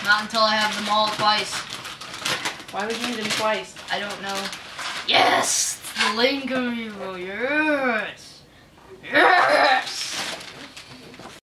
Not until I have them all twice. Why would you need them twice? I don't know. Yes! The Link Amiibo, yes!